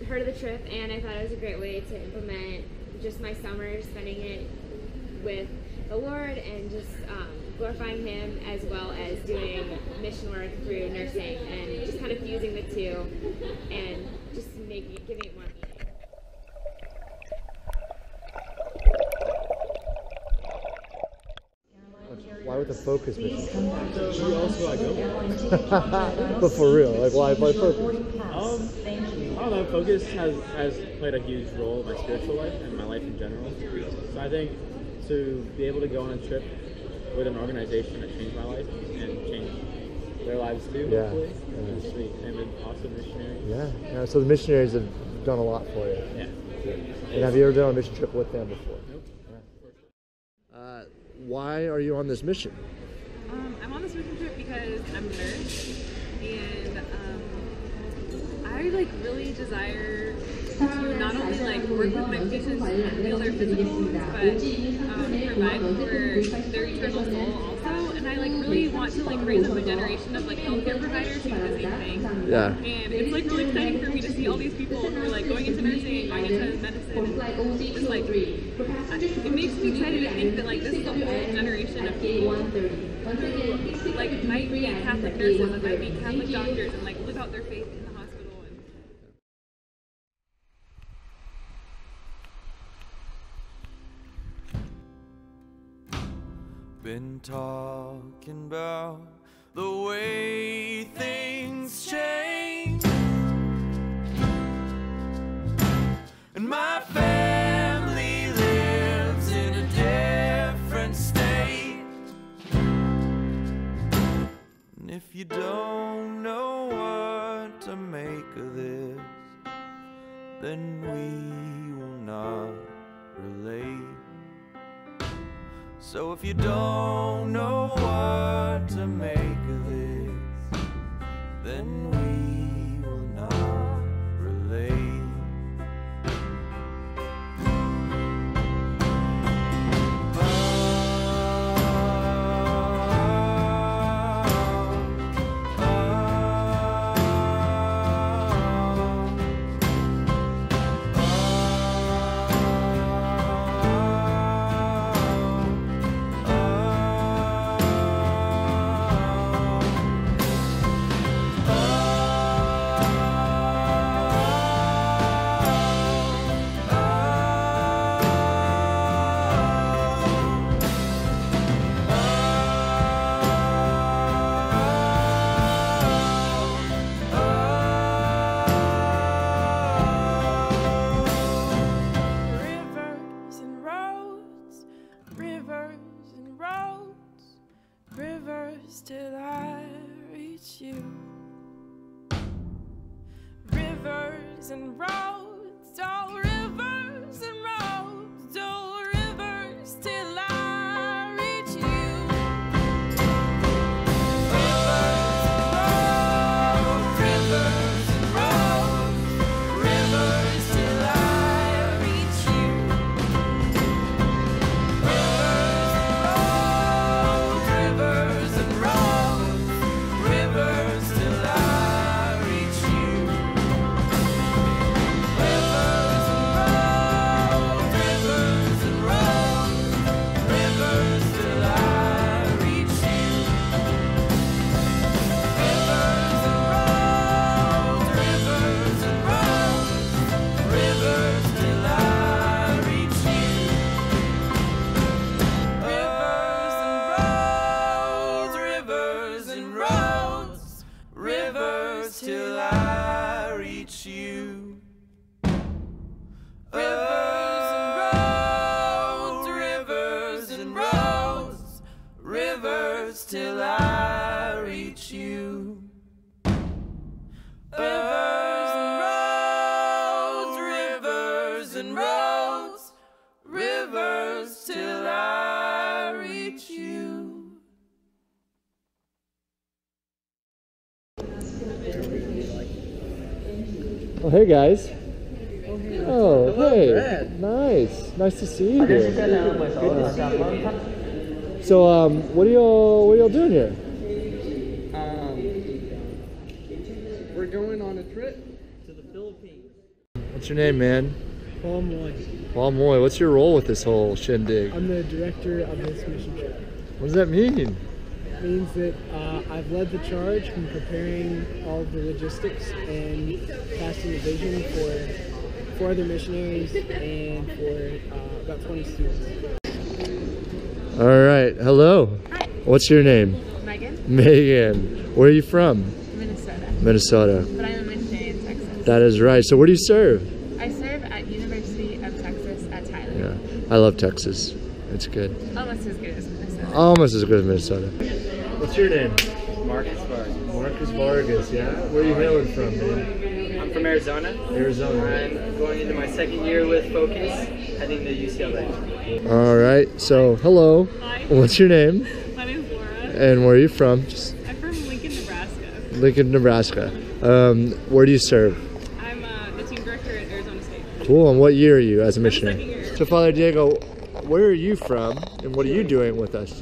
heard of the trip, and I thought it was a great way to implement just my summer, spending it with the Lord and just glorifying Him, as well as doing mission work through nursing, and just kind of fusing the two and just giving it more meaning. Why would the Focus mission? We also I go. But for real, like why Focus? I don't know. Focus has played a huge role in my spiritual life and my life in general. So I think to be able to go on a trip with an organization that changed my life and changed their lives too, hopefully, is sweet. And then also missionaries. Yeah. So the missionaries have done a lot for you. Yeah. And have you ever done a mission trip with them before? Nope. Why are you on this mission? I'm on this mission trip because I'm a nurse, and I really desire to not only work with my patients and heal their physical wounds, but provide for their eternal soul also. And I really want to raise up a generation of healthcare providers who do the same thing. Yeah. And it's really exciting for me to see all these people who are going into nursing and going into medicine. And just it makes me excited to think that this is a whole generation of people who might be Catholic nurses and might be Catholic doctors and live out their faith in the hospital. Been talking about the way things change, and my family lives in a different state. And if you don't know what to make of this, then we will not relate. So if you don't know what to make of this, then we will not relate. Till I reach you. Rivers and roads, oh rivers and roads, oh rivers till I reach you. Rivers and roads, rivers till I reach you. Rivers and roads, rivers till I reach you. Rivers and roads, rivers till I reach you. Rivers and roads, rivers till I reach you. Rivers and roads, rivers till I reach you. Rivers and roads, rivers till I reach you. Rivers and roads, rivers till I reach you. Oh, hey guys. Oh, hey. Nice to see you here. So, what are y'all doing here? We're going on a trip to the Philippines. What's your name, man? Paul Moy. Paul Moy. What's your role with this whole shindig? I'm the director of this mission trip. What does that mean? It means that I've led the charge from preparing all of the logistics and casting the vision for other missionaries and for about 20 students. All right. Hello. Hi. What's your name? Megan. Megan. Where are you from? Minnesota. Minnesota. But I'm a missionary in Texas. That is right. So where do you serve? I serve at University of Texas at Tyler. Yeah. I love Texas. It's good. Almost as good as Minnesota. Almost as good as Minnesota. What's your name? Marcus Vargas. Marcus Vargas, yeah? Where are you hailing from, man? I'm from Arizona. Arizona. I'm going into my second year with Focus, heading to UCLA. All right. So, hello. Hi. What's your name? My name's Laura. And where are you from? I'm from Lincoln, Nebraska. Lincoln, Nebraska. Where do you serve? I'm the team director at Arizona State. Cool. And what year are you as a second missionary? year. So, Father Diego, where are you from, and what are you doing with us?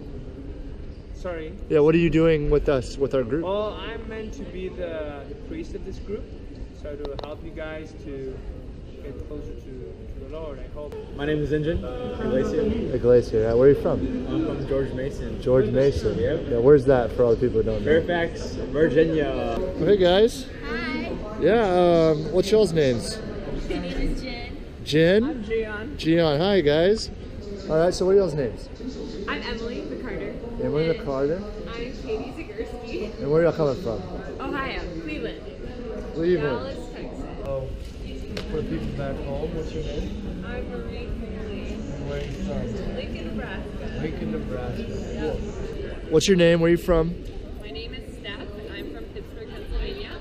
Sorry. Yeah, what are you doing with us, with our group? Well, I'm meant to be the priest of this group, so to help you guys to get closer to the Lord, I hope. My name is Injun Iglesia. Iglesia, yeah. Where are you from? I'm from George Mason. George Mason. Yep. Yeah, where's that for all the people who don't know? Fairfax, Virginia. Hey guys. Hi. Yeah, what's y'all's names? My name is Jen. Jen? I'm Gian. Gian. Hi guys. All right, so what are y'all's names? I'm Emily McCarter. Emily McCarter. I'm Katie Zagurski. And where are y'all coming from? Ohio, Cleveland. Cleveland. Dallas, Texas. Oh, for the people back home, what's your name? I'm Marie Finley. And where are you from? Lincoln, Nebraska. Lincoln, Nebraska. Cool. What's your name? Where are you from? My name is Steph, and I'm from Pittsburgh, Pennsylvania.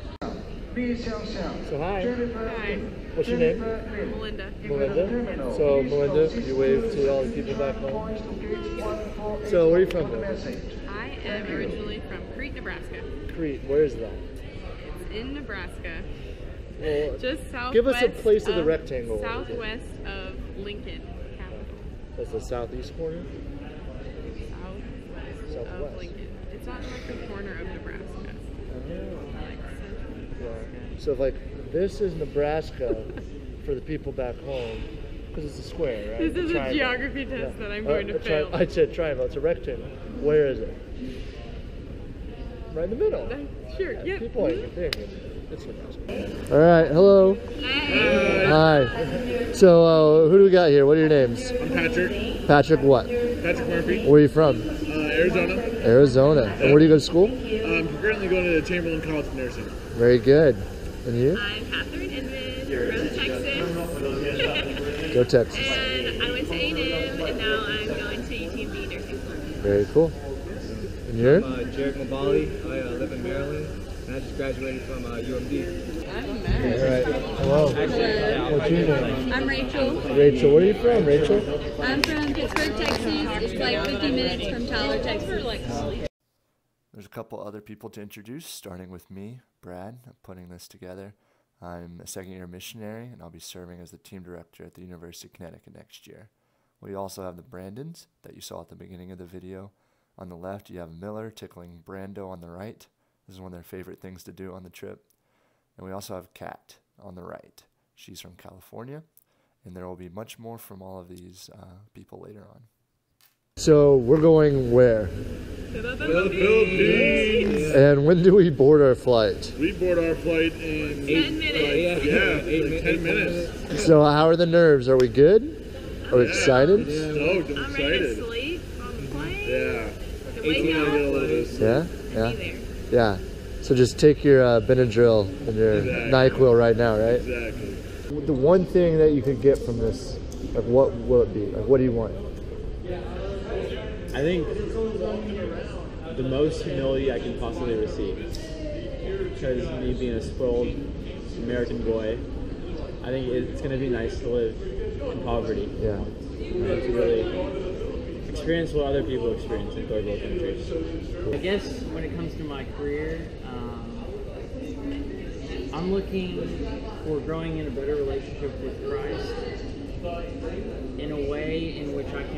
So hi. Hi. What's your name? Melinda. Melinda. So Melinda, could you wave to all the people back home? So where are you from? I am originally from Crete, Nebraska. Crete. Where is that? It's in Nebraska. Well, Just southwest. give us a place of the rectangle. Southwest of Lincoln, capital. That's the southeast corner? Southwest Southwest. of Lincoln. It's on like the corner of Nebraska. Like central. Yeah. So like this is Nebraska for the people back home because it's a square, right? This is a triangle. geography test that I'm going to fail. I said triangle. It's a rectangle. Where is it? Right in the middle. Sure. Yeah, Yep. keep pointing. It's Nebraska. All right. Hello. Hi. So who do we got here? What are your names? I'm Patrick. Patrick what? Patrick Murphy. Where are you from? Arizona. Arizona. And where do you go to school? I'm currently going to Chamberlain College of Nursing. Very good. And you? I'm Catherine Inman from Texas. Go Texas. And I went to A&M, and now I'm going to UTMB nursing school. Very cool. And you're? I'm Jared Mabali. I live in Maryland, and I just graduated from UMD. All right. Hello. What's your name? I'm Rachel. Rachel. Where are you from, Rachel? I'm from Pittsburgh, Texas. It's like 50 minutes from Tyler, Texas. There's a couple other people to introduce, starting with me, Brad. I'm putting this together. I'm a second-year missionary, and I'll be serving as the team director at the University of Connecticut next year. We also have the Brandons that you saw at the beginning of the video. On the left, you have Miller tickling Brando on the right. This is one of their favorite things to do on the trip. And we also have Kat on the right. She's from California, and there will be much more from all of these people later on. So we're going where? To the Philippines. And when do we board our flight? We board our flight in 10 minutes. 10 minutes. So how are the nerves? Are we good? Are we excited? Stoked. I'm I'm ready to excited. sleep on the plane. Yeah. To wake up. Yeah? Yeah? Be there. Yeah. So just take your Benadryl and your Exactly. NyQuil right now, right? Exactly. The one thing that you could get from this, like what will it be? Like what do you want? I think the most humility I can possibly receive. Because me being a spoiled American boy, I think it's going to be nice to live in poverty. Yeah. And to really experience what other people experience in third world countries. I guess when it comes to my career, I'm looking for growing in a better relationship with Christ in a way in which I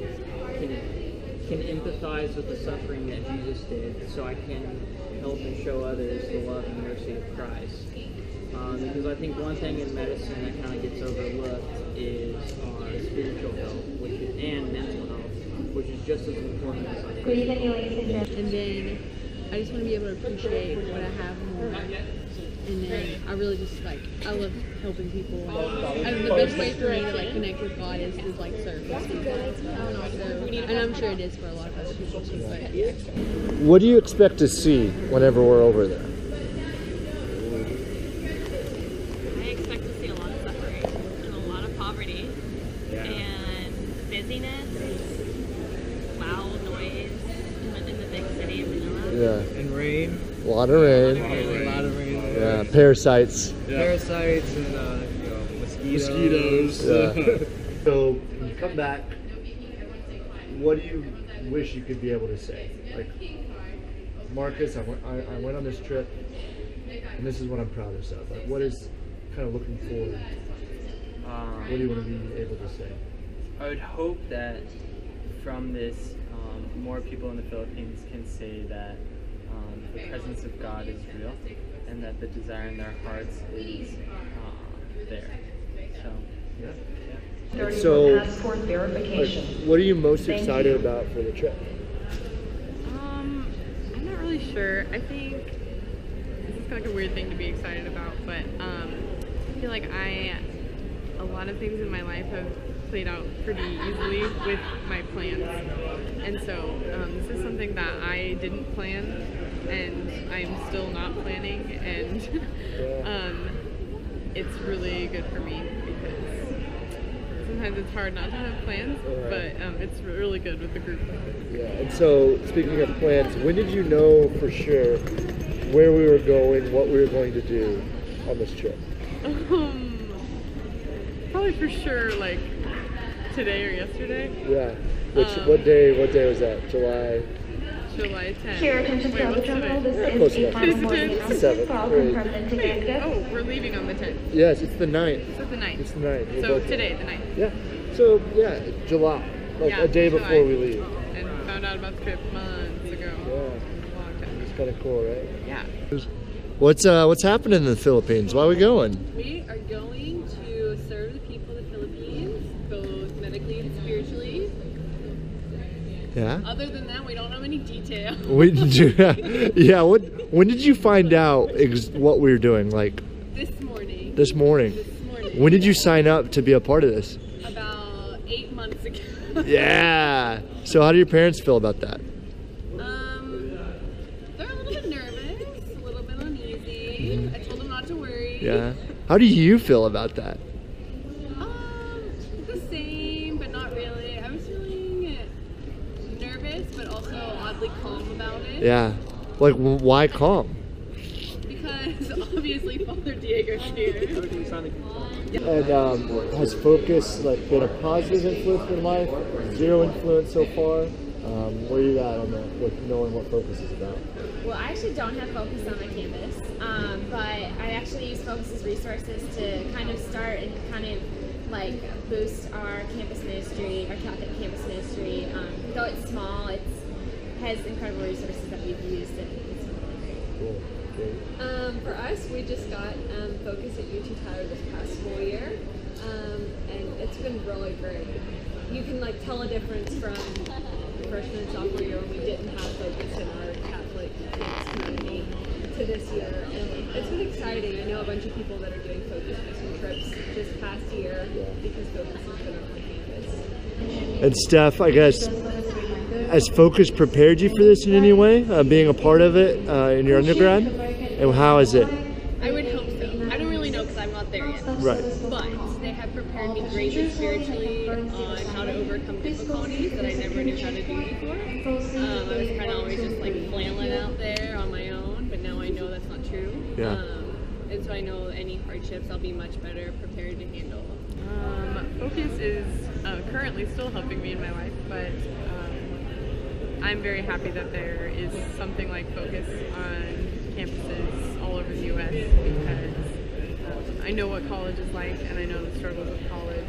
can empathize with the suffering that Jesus did, so I can help and show others the love and mercy of Christ. Because I think one thing in medicine that kind of gets overlooked is spiritual health, and mental health, which is just as important as our physical health. And then I just want to be able to appreciate what I have more. And then I really just like, I love helping people. And the best way for me to like connect with God is like service. And I'm sure it is for a lot of other people too. But yeah. What do you expect to see whenever we're over there? I expect to see a lot of suffering and a lot of poverty and busyness, loud noise in the big city of Manila. Yeah. And rain. A lot of rain. A lot of rain. Yeah. Parasites. Parasites and mosquitoes. Yeah. So when you come back, what do you wish you could be able to say? Like, Marcus, I went on this trip, and this is what I'm proudest of. Like, what is kind of looking forward? What do you want to be able to say? I would hope that from this, more people in the Philippines can say that the presence of God is real, and that the desire in their hearts is there. So, yeah. So, what are you most excited about for the trip? I'm not really sure. I think this is kind of like a weird thing to be excited about, but I feel like a lot of things in my life have played out pretty easily with my plans, and so this is something that I didn't plan, and I'm still not planning, and it's really good for me because sometimes it's hard not to have plans, but it's really good with the group. Yeah. And so, speaking of plans, when did you know for sure where we were going, what we were going to do on this trip? Probably for sure, like today or yesterday. Yeah. What day was that? July 10th. Here, attention Wait, what's today? Close enough. 7th. Wait, oh, we're leaving on the 10th. Yes, it's the 9th. So the 9th. It's the 9th. We're So both today, there. the 9th. Yeah. So, yeah, July. Like Yeah, a day July. before we leave. And found out about the trip months ago. Yeah. A long time. It's kind of cool, right? Yeah. What's happening in the Philippines? Why are we going? We are going to serve the people of the Philippines, both medically and spiritually. Yeah. Other than that, we don't have any detail. When did you? Yeah. When did you find out what we were doing? Like This morning. this morning. When did you sign up to be a part of this? About 8 months ago. Yeah. So how do your parents feel about that? They're a little bit nervous, a little bit uneasy. I told them not to worry. Yeah. How do you feel about that? The same, but not really. I was feeling nervous, but also oddly calm about it. Yeah. Like, why calm? Because obviously Father Diego's here. And has Focus like been a positive influence in your life? Zero influence so far? Where are you at on that, with knowing what Focus is about? Well, I actually don't have Focus on my campus, but I actually use Focus's resources to kind of start and kind of like boost our campus ministry, our Catholic campus ministry. Though it's small, it has incredible resources that we've used, and it's really great. Cool. For us, we just got Focus at UT Tyler this past school year, and it's been really great. You can like tell a difference from freshman and sophomore year when we didn't have Focus in our Catholic community to this year, and it's been exciting. I know a bunch of people that are doing Focus mission trips this past year because Focus has been on my campus. And Steph, I guess, has Focus prepared you for this in any way, being a part of it in your undergrad? And how is it? I would hope so. I don't really know because I'm not there yet. Right. But they have prepared me greatly spiritually on how to overcome difficulties that I never knew how to do before. I was kind of always just like flailing out there on my own, but now I know that's not true. Yeah. And so I know any hardships I'll be much better prepared to handle. Focus is currently still helping me in my life, but I'm very happy that there is something like Focus on campuses all over the U.S. because I know what college is like, and I know the struggles of college,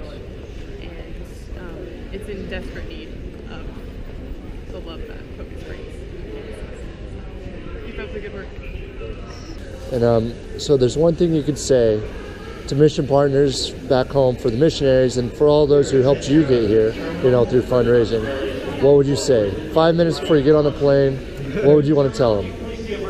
and it's in desperate need of the love that Focus brings. Keep up the good work. And so there's one thing you could say to mission partners back home, for the missionaries, and for all those who helped you get here, you know, through fundraising, what would you say? 5 minutes before you get on the plane, what would you want to tell them?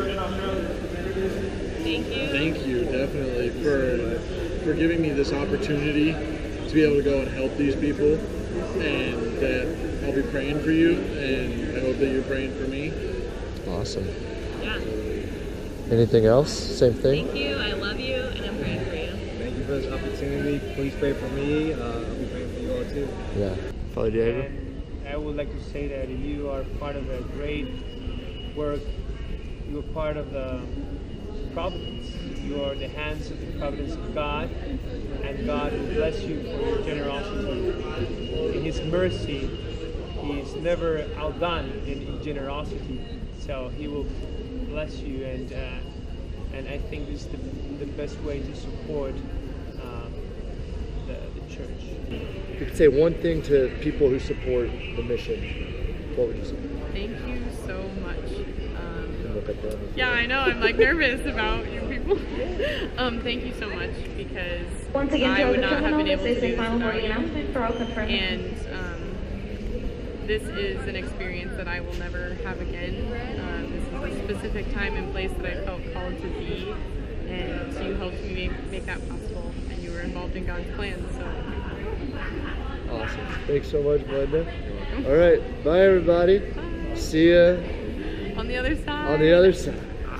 Thank you, definitely, for giving me this opportunity to be able to go and help these people, and that I'll be praying for you, and I hope that you're praying for me. Awesome. Yeah. Anything else? Same thing? Thank you. I love you, and I'm praying for you. Thank you for this opportunity. Please pray for me. I'll be praying for you all too. Yeah. Father Diego? And I would like to say that you are part of a great work. You are part of the providence. You are the hands of the providence of God, and God will bless you for your generosity. In His mercy, He is never outdone in generosity, so He will bless you, and I think this is the best way to support the church. If you could say one thing to people who support the mission, what would you say? Thank you so much. Look at them. Yeah, I know. I'm like nervous about you people. Thank you so much, because Once again, I would not have been able to do this this final without boarding you. announcement for all confirmed. And this is an experience that I will never have again. This is a specific time and place that I felt called to be, and you helped me make that possible, and you were involved in God's plan. So Awesome. Thanks so much, Glenda. All right. Bye, everybody. Bye. See ya on the other side. on the other side.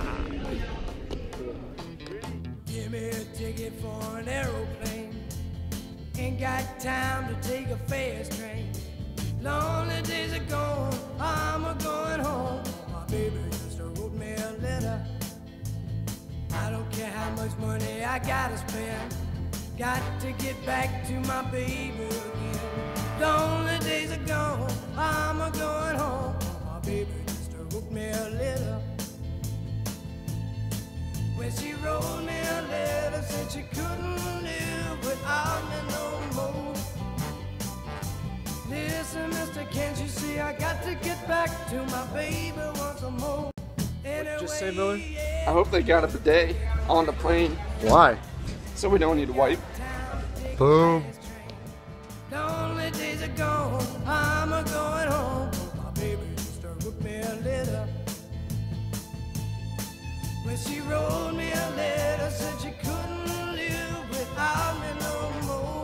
Give me a ticket for an aeroplane. Ain't got time to take a fast train. Lonely days are gone, I'm a going home. My baby just wrote me a letter. I don't care how much money I gotta spend. Got to get back to my baby again. Lonely days are gone, I'm a going home. My baby just wrote me a letter. When she wrote me a letter, said she couldn't live without me no more. Listen, mister, can't you see I got to get back to my baby once more. Anyway, Just say, Miller, I hope they got a bidet on the plane. Why? So we don't need to wipe. Boom. lonely days are gone, I'm a going home. My baby just wrote me a letter. When she wrote me a letter, said she couldn't live without me no more.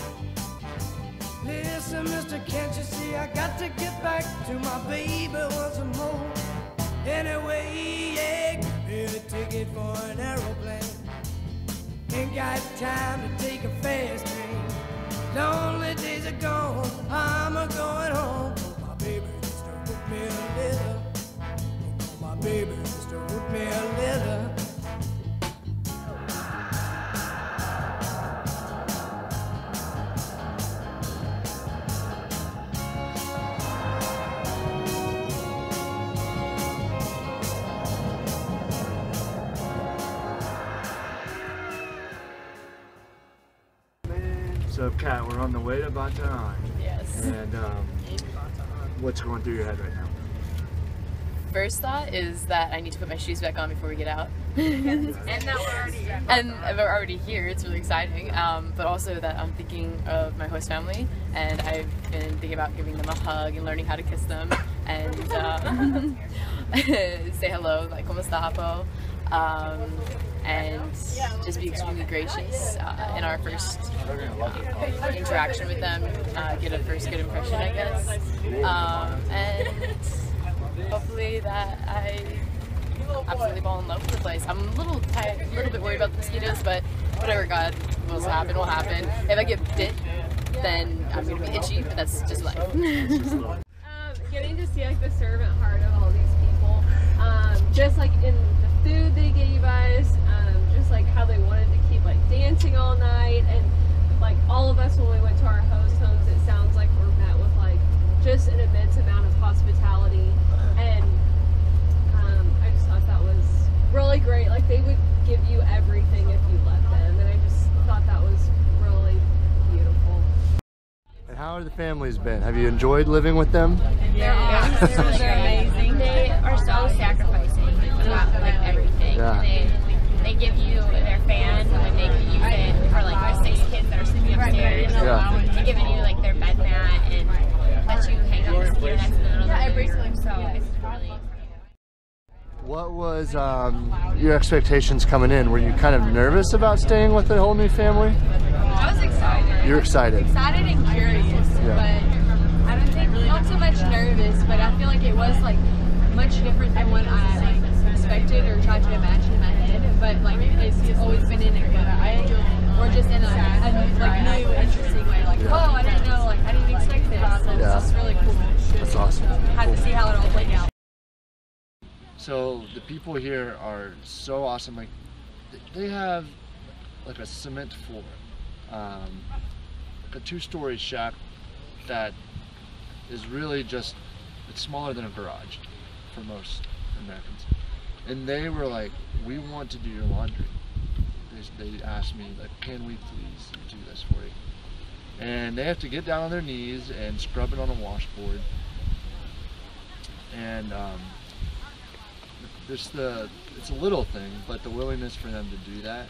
Listen, mister, can't you see I got to get back to my baby once more. Anyway, yeah, give me a ticket for an aeroplane. Ain't got time to take a fast train. Lonely days are gone, I'm a going home. My baby just wrote me a letter. My baby just wrote me a letter. So, Kat, we're on the way to Bataan. Yes. And what's going through your head right now? First thought is that I need to put my shoes back on before we get out. And that we're already here. And we're already here, it's really exciting. But also that I'm thinking of my host family, and I've been thinking about giving them a hug and learning how to kiss them and say hello, like como está, Hapo? And just be extremely gracious in our first interaction with them, get a first good impression, I guess. And hopefully that I absolutely fall in love with the place. I'm a little bit worried about the mosquitoes, but whatever God wills to happen will happen. If I get bit, then I'm going to be itchy, but that's just life. Getting to see like the servant heart of all these people, just like in the food they gave us, just like how they wanted to keep like dancing all night, and like all of us when we went to our host homes, it sounds like we're met with like just an immense amount of hospitality, and I just thought that was really great. Like they would give you everything if you let them, and I just thought that was really beautiful. And how are the families been? Have you enjoyed living with them? They're awesome. They're amazing. They are so sacrificing about like everything. Yeah. They give you their fan when they can use it for was your expectations coming in? Were you kind of nervous about staying with a whole new family? I was excited. You're excited? Excited and curious, but I don't think, not so much nervous, but I feel like it was like much different than what I like expected or tried to imagine in my head, but like it's always been in a good way, or just in a like new, interesting way, like, oh, I didn't know, like I didn't expect this, so it's just really cool. That's awesome. Had to see how it all played out. So the people here are so awesome. Like they have like a cement floor, like a 2-story shack that is really just, it's smaller than a garage for most Americans. And they were like, we want to do your laundry. They asked me, like, can we please do this for you? And they have to get down on their knees and scrub it on a washboard. And it's a little thing, but the willingness for them to do that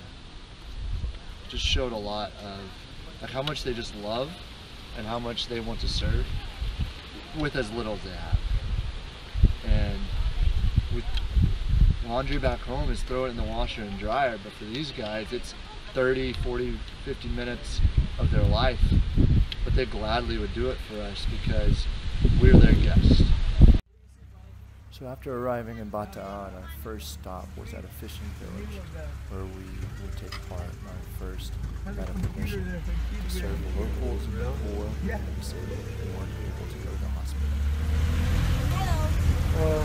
just showed a lot of like how much they just love and how much they want to serve with as little as they have. And with laundry back home is throw it in the washer and dryer, but for these guys it's 30, 40, 50 minutes of their life, but they gladly would do it for us because we're their guests. So after arriving in Bataan, our first stop was at a fishing village where we would take part in our first medical mission to serve the locals and the poor and the disabled who weren't able to go to the hospital. Hello.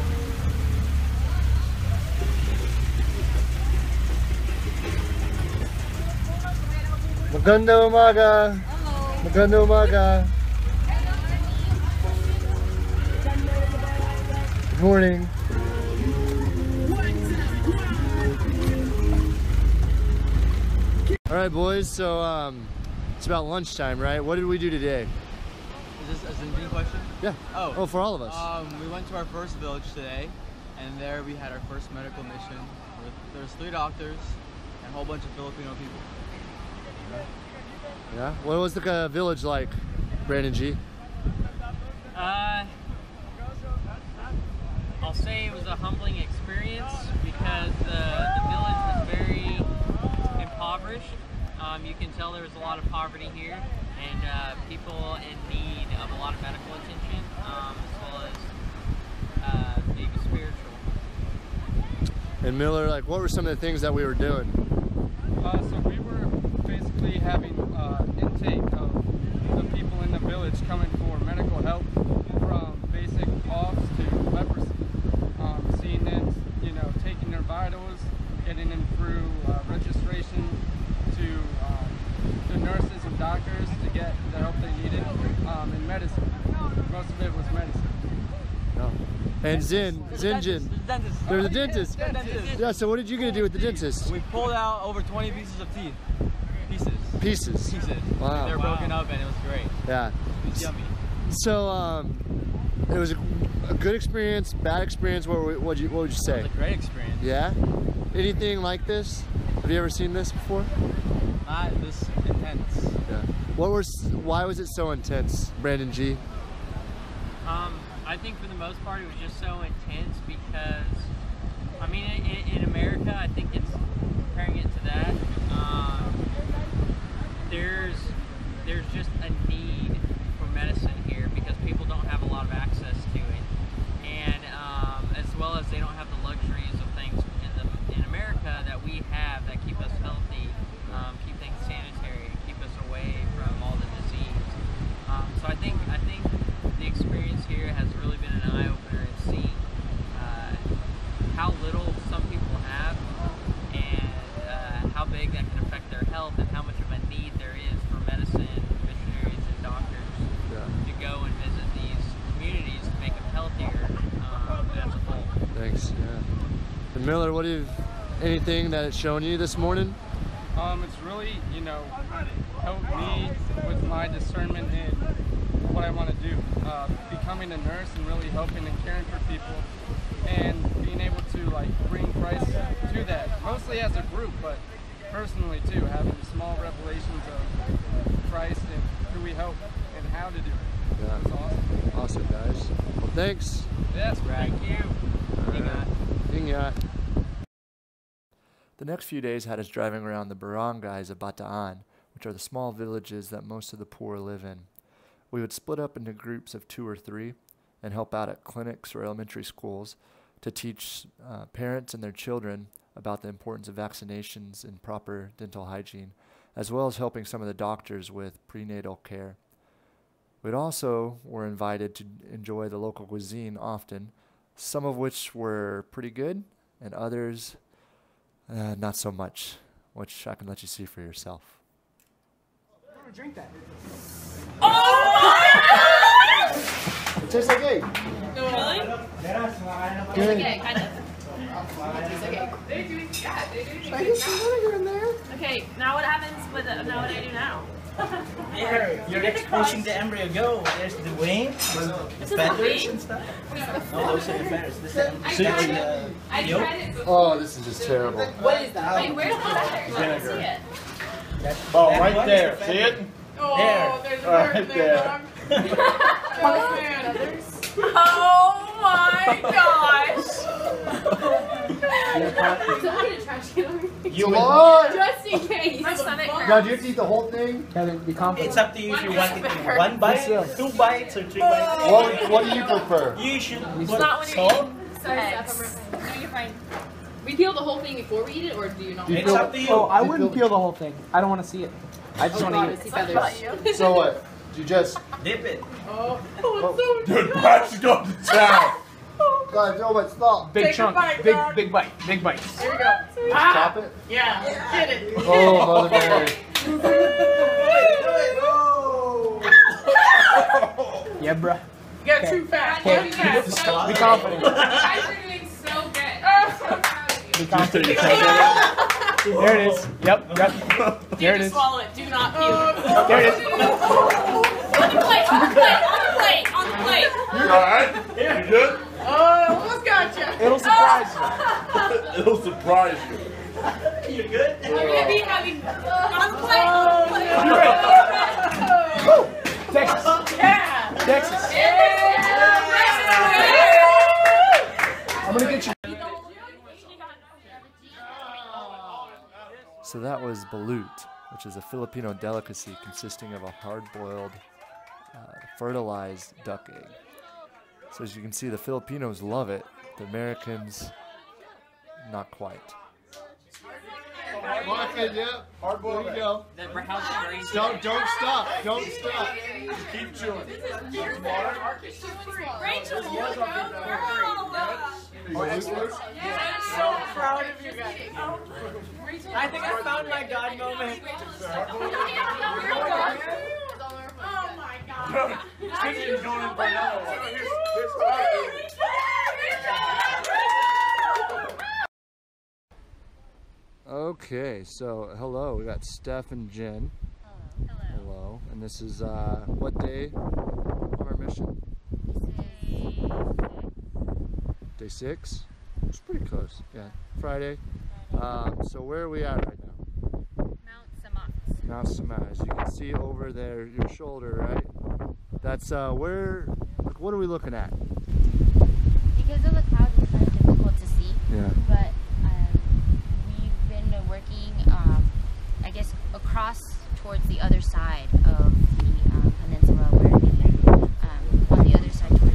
Magandang umaga. Magandang umaga. Good morning. All right, boys. So it's about lunchtime, right? What did we do today? Is this a Zindian question? Yeah. Oh, for all of us. We went to our first village today, and there we had our first medical mission. There's 3 doctors and a whole bunch of Filipino people. Yeah. What was the village like, Brandon G? I'll say it was a humbling experience because the village was very impoverished. You can tell there was a lot of poverty here and people in need of a lot of medical attention as well as maybe spiritual. And Miller, like, what were some of the things that we were doing? So we were basically having intake of the people in the village coming for medical help, from basic coughs to leprosy. Seeing them, taking their vitals, getting them through registration to nurses and doctors to get the help they needed, and medicine. Most of it was medicine. No. And Zinjin. There's a dentist. Yeah, so what did you get to do with the dentist? We pulled out over 20 pieces of teeth. Pieces? Wow. They were broken up and it was great. Yeah. It was yummy. So, it was a good experience, bad experience. What would you say? It was a great experience. Yeah? Anything like this? Have you ever seen this before? Not this intense. Yeah. Why was it so intense, Brandon G? I think for the most part it was just so intense because, I mean, in America, I think it's comparing it to that. There's just a need for medicine here because people don't have a lot of access to it, and as well as they don't have the luxuries of things in America that we have that keep us healthy, keep things sanitary, keep us away from all the disease. So I think the experience here has really been an eye-opener in seeing how little some people have and how big that can affect their health and how much of a need there is for medicine, missionaries, and doctors to go and visit these communities to make them healthier as a whole. Thanks. Yeah. And Miller, anything that it's shown you this morning? It's really, helped me with my discernment in what I want to do. Becoming a nurse and really helping and caring for people and being able to bring Christ to that, mostly as a group, but personally too, having small revelations of Christ and who we help and how to do it. Yeah. It's awesome. Awesome, guys. Well, thanks. Yes, thank you. All right. Ingat. The next few days had us driving around the barangays of Bataan, which are the small villages that most of the poor live in. We would split up into groups of 2 or 3 and help out at clinics or elementary schools to teach parents and their children about the importance of vaccinations and proper dental hygiene, as well as helping some of the doctors with prenatal care. We also were invited to enjoy the local cuisine often, some of which were pretty good and others not so much, which I can let you see for yourself. I'm gonna drink that. It tastes like egg. No, really? Good. Okay, kind of. I get some vinegar in there. Okay, now what happens with it? Now what do I do now? Here, you're exposing the embryo. Go. There's the wings, the feathers and stuff. No, those are the feathers. This is the yolk. Oh, this is just terrible. What is that? Wait, where's the feathers? I don't see it. Oh, right there. See it? Oh, there's right there. Oh my gosh! You want? Just in case. My stomach hurts. Now, do you have to eat the whole thing? Kevin, be confident. It's up to you if you want it in 1 bite, 2 bites, or 3 bites. What do you prefer? You should put Not when you're salt. Sorry, Steph, no, you're fine. We peel the whole thing before we eat it, or do you not? It's up to you. Oh, I wouldn't peel the whole thing. I don't want to see it. I just want to eat it. Feathers. So what? You just dip it. Oh, it's so dude, Pat's going to town. God, no, but stop. Big Take a chunk. bite, Big dog. big bite. Big bites. Here we go. Chop it. Yeah, get it. Oh, Mother Mary. Yeah, bruh. You got too fast. Okay. Be confident. You guys are doing so good. I'm so proud of you. Be confident. There it is. Yep. There it is. Swallow it. Do not puke. There it is. On the plate. On the plate. On the plate. On the plate. You alright? You good? Oh, almost got you. It'll surprise you. It'll surprise you. You good? I'm gonna be having on the plate. On the plate. You ready? Texas. Yeah. Texas. Yeah. I'm gonna get you. So that was balut, which is a Filipino delicacy consisting of a hard-boiled, fertilized duck egg. So as you can see, the Filipinos love it. The Americans, not quite. Monica, yeah. Hard boil, you go. Don't stop. Don't stop. Keep chewing. Rachel, I'm so proud of you guys. I think I found my God moment. Oh my God. Okay, so hello, we got Steph and Jen. Hello. And this is what day on our mission? Day 6? It's pretty close. Yeah, Friday. So where are we at right now? Mount Samat. Mount Samat. As you can see over there, your shoulder, right? That's where. Like, what are we looking at? Because of the clouds, it's kind of difficult to see. Yeah. But we've been working, I guess, across towards the other side of the peninsula, where on the other side towards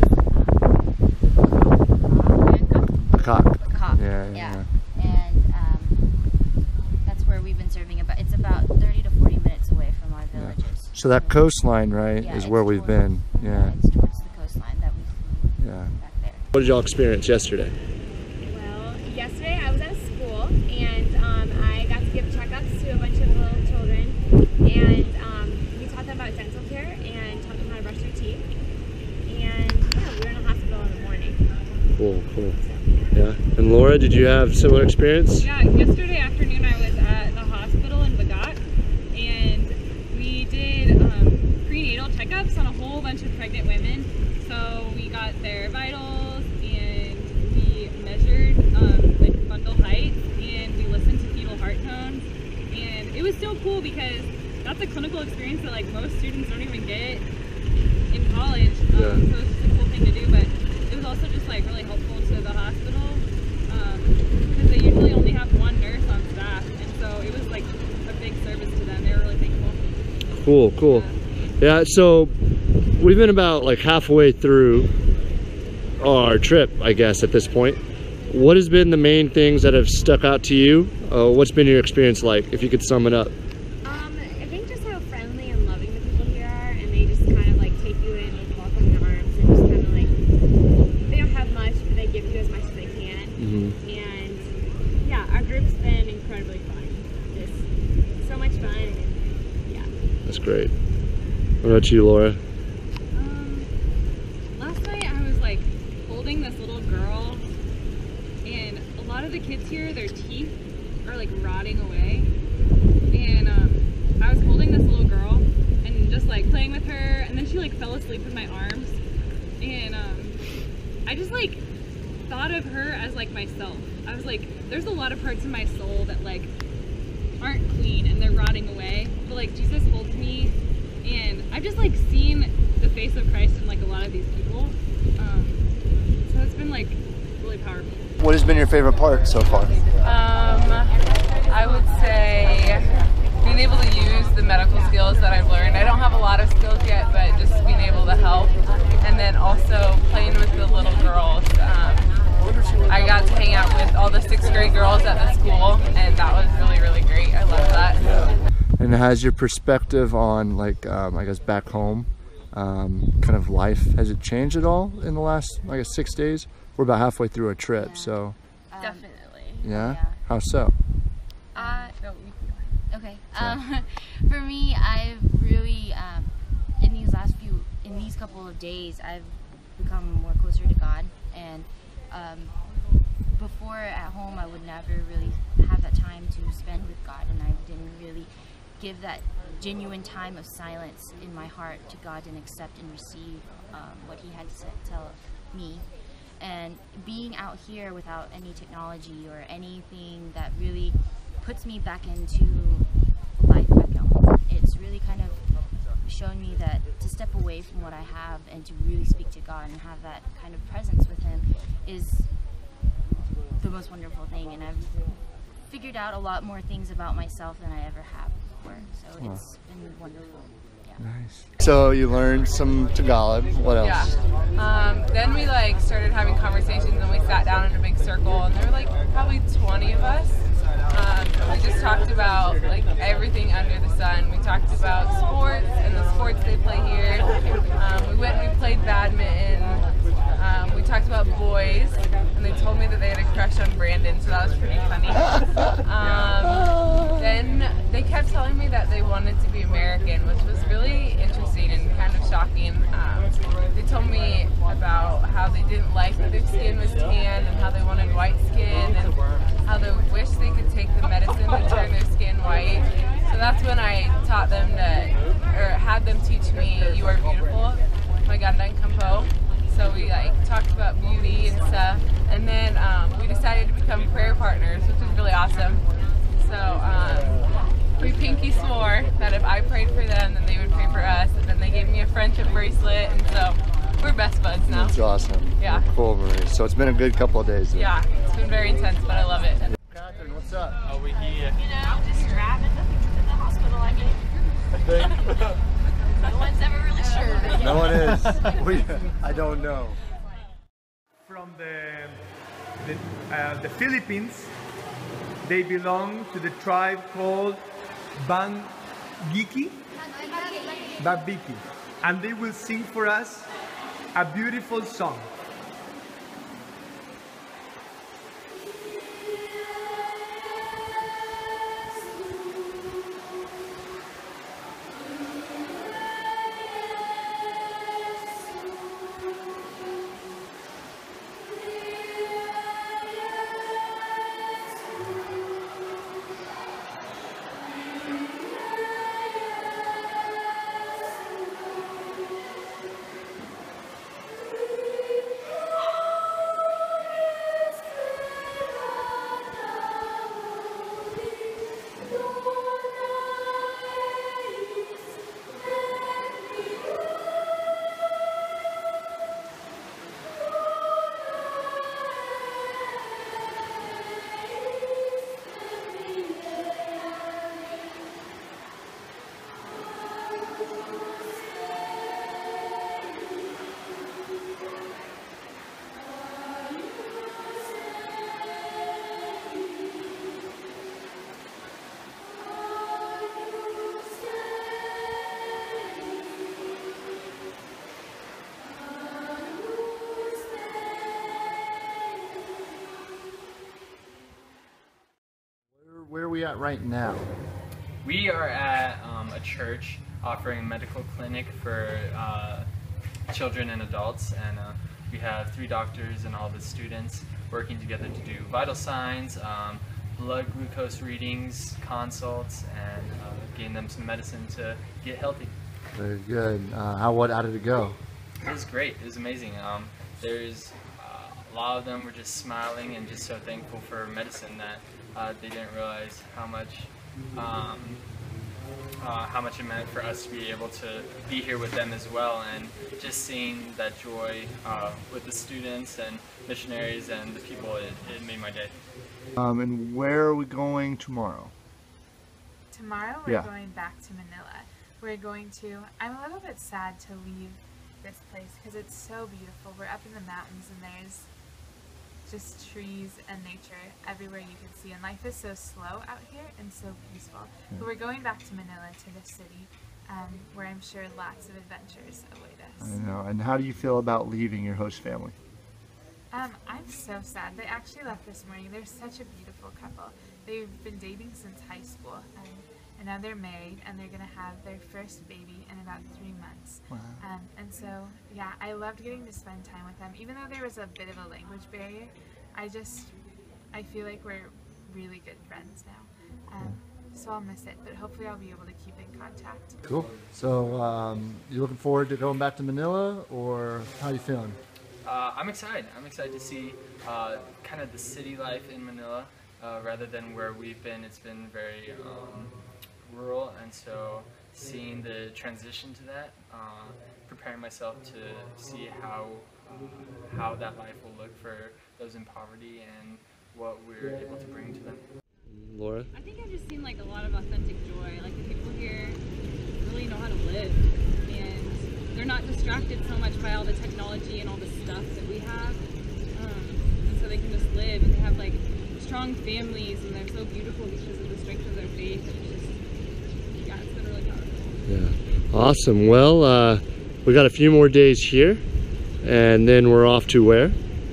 Cock. Yeah. And that's where we've been serving. It's about 30 to 40 minutes away from our villages. Yeah. So that coastline, right, Yeah, is where we've been. Yeah. It's towards the coastline that we see back there. What did y'all experience yesterday? Well, yesterday I was at school and I got to give checkups to a bunch of little children, and we taught them about dental care and taught them how to brush their teeth. And yeah, we were in a hospital in the morning. Cool. Yeah. And Laura, did you have similar experience? Yeah, yesterday afternoon I was at the hospital in Bagat, and we did prenatal checkups on a whole bunch of pregnant women. So we got their vitals, and we measured like bundle height, and we listened to fetal heart tones, and it was so cool because that's a clinical experience that like most students don't even get in college. So it's just a cool thing to do, but it was also just like really helpful to the hospital because they usually only have one nurse on staff, and so it was like a big service to them. They were really thankful. Cool, cool. Yeah, so we've been about like halfway through our trip, I guess, at this point. What has been the main things that have stuck out to you? What's been your experience like, if you could sum it up? I think just how friendly and loving the people here are, and they just kind of like take you in with welcoming arms, and just kind of like, they don't have much, but they give you as much as they can. And yeah, our group's been incredibly fun. Just so much fun, and yeah. That's great. What about you, Laura? Last night I was like holding this little girl, and a lot of the kids here, their teeth are like rotting away, and I was holding this little girl and just like playing with her, and then she like fell asleep in my arms, and I just like thought of her as like myself. I was like, there's a lot of parts of my soul that like aren't clean and they're rotting away, but like Jesus holds me, and I've just like seen the face of Christ in like a lot of these people, so it's been like really powerful. What has been your favorite part so far? I would say being able to use the medical skills that I've learned. I don't have a lot of skills yet, but just being able to help, and then also playing with the little girls. I got to hang out with all the 6th grade girls at the school, and that was really, really great. I love that. And has your perspective on, like, I guess back home, kind of life, has it changed at all in the last, I guess, 6 days? We're about halfway through our trip, so. Definitely. Yeah? How so? Okay. For me, I've really, in these couple of days, I've become more closer to God. And before at home, I would never really have that time to spend with God, and I didn't really give that genuine time of silence in my heart to God and accept and receive what He had to tell me. And being out here without any technology or anything that really puts me back into life back at home, it's really kind of shown me that to step away from what I have and to really speak to God and have that kind of presence with Him is the most wonderful thing. And I've figured out a lot more things about myself than I ever have before, so it's been wonderful. Nice. So you learned some Tagalog. What else? Yeah. Then we like started having conversations, and we sat down in a big circle, and there were like probably 20 of us. We just talked about like everything under the sun. We talked about sports and the sports they play here. We went and we played badminton. We talked about boys, and they told me that they had a crush on Brandon, so that was pretty funny. Then they kept telling me that they wanted to be American, which was really interesting and kind of shocking. They told me about how they didn't like that their skin was tan, and how they wanted white skin, and how they wish they could take the medicine to turn their skin white. So that's when I taught them had them teach me "You Are Beautiful," Magandang Kampo. So we like talked about beauty and stuff, and then we decided to become prayer partners, which was really awesome. So we pinky swore that if I prayed for them, then they would pray for us, and then they gave me a friendship bracelet, and so we're best buds now. That's awesome. Yeah. Cool, Marie. So it's been a good couple of days. Then. Yeah, it's been very intense, but I love it. Catherine, what's up? Over here. You know, just driving to the hospital, I guess. No one's ever really sure. No one is. I don't know. From the Philippines, they belong to the tribe called Babiki, and they will sing for us a beautiful song. we at right now? We are at a church offering a medical clinic for children and adults, and we have 3 doctors and all the students working together to do vital signs, blood glucose readings, consults, and getting them some medicine to get healthy. Very good. How did it go? It was great. It was amazing. There's a lot of them were just smiling and just so thankful for medicine that they didn't realize how much it meant for us to be able to be here with them as well, and just seeing that joy with the students and missionaries and the people, it made my day. And where are we going tomorrow? Tomorrow we're going back to Manila. We're going to, I'm a little bit sad to leave this place because it's so beautiful. We're up in the mountains and there's just trees and nature everywhere you can see, and life is so slow out here and so peaceful. But we're going back to Manila, to the city, where I'm sure lots of adventures await us. I know. And how do you feel about leaving your host family? I'm so sad. They actually left this morning. They're such a beautiful couple. They've been dating since high school, and now they're married, and they're gonna have their first baby in about 3 months. Wow. And so, yeah, I loved getting to spend time with them. Even though there was a bit of a language barrier, I feel like we're really good friends now. So I'll miss it, but hopefully I'll be able to keep in contact. Cool. So you looking forward to going back to Manila, or how you feeling? I'm excited. I'm excited to see kind of the city life in Manila rather than where we've been. It's been very rural, and so seeing the transition to that, preparing myself to see how that life will look for those in poverty and what we're able to bring to them. Laura? I think I've just seen like a lot of authentic joy. Like the people here really know how to live, and they're not distracted so much by all the technology and all the stuff that we have, and so they can just live, and they have like strong families, and they're so beautiful because of the strength of their faith. And it's just, yeah, it's been really powerful. Yeah. Awesome. Well, we got a few more days here, and then we're off to where?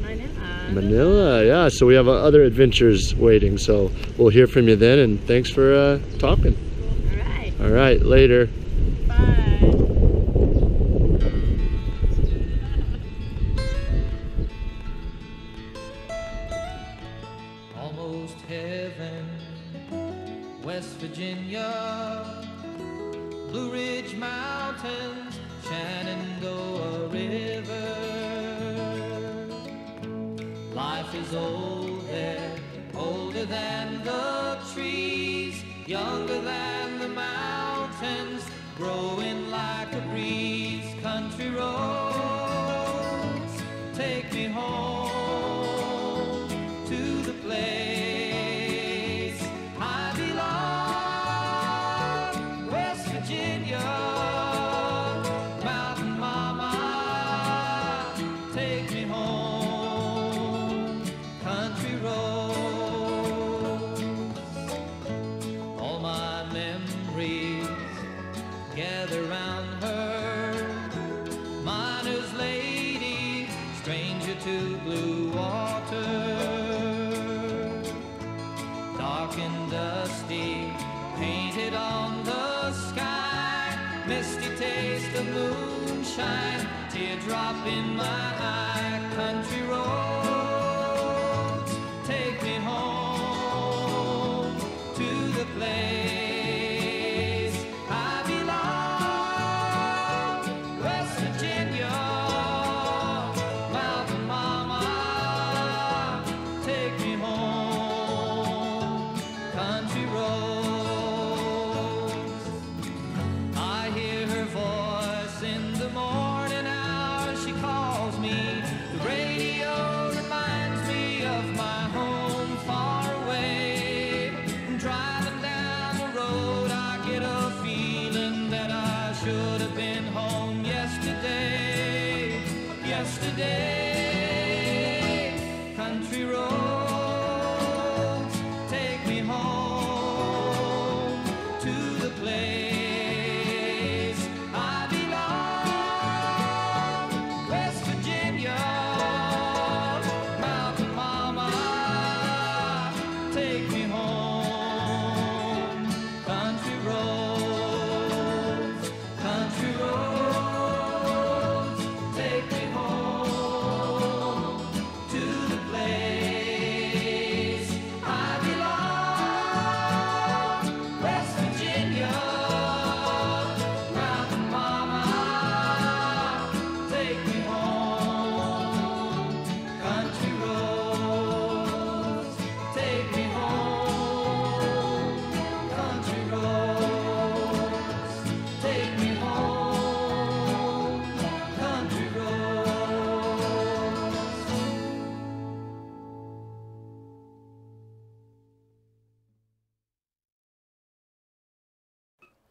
Manila, yeah. So we have other adventures waiting. So we'll hear from you then, and thanks for talking. All right. All right, later. Bye. Almost heaven, West Virginia, Blue Ridge Mountains, Shenandoah River. Life is old there, older than the trees, younger than the mountains, growing like a breeze. Country roads take me home to the place I belong, West Virginia. Mountain mama, take me home. Country roads, all my memories gather round her. Miner's lady, stranger to blue water. Dark and dusty, painted on the sky. Misty taste of moonshine, teardrop in my eye. Country roads take me home to the place I belong, West Virginia. Mountain mama, take me home. Country roads, I hear her voice in the morning hour. She calls me, the radio